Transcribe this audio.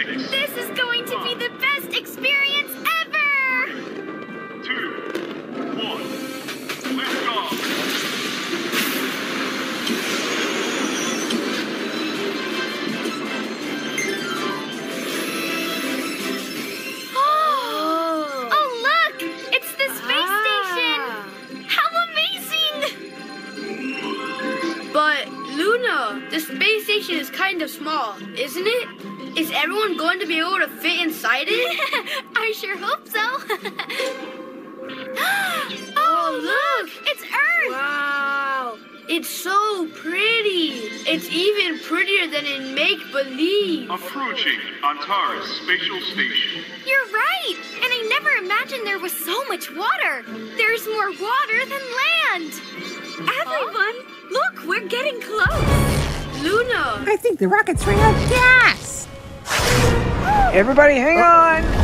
6. This is going to be the best experience ever! 2, 1, lift off. Oh, look! It's the space station! How amazing! But, Luna, the space station is kind of small, isn't it? Is everyone going to be able to fit inside it? I sure hope so. Oh, look! It's Earth! Wow, it's so pretty. It's even prettier than in make-believe. Approaching Antares Spatial Station. You're right! And I never imagined there was so much water. There's more water than land. Everyone, look, we're getting close. Luna! I think the rocket's running out of gas. Everybody hang on!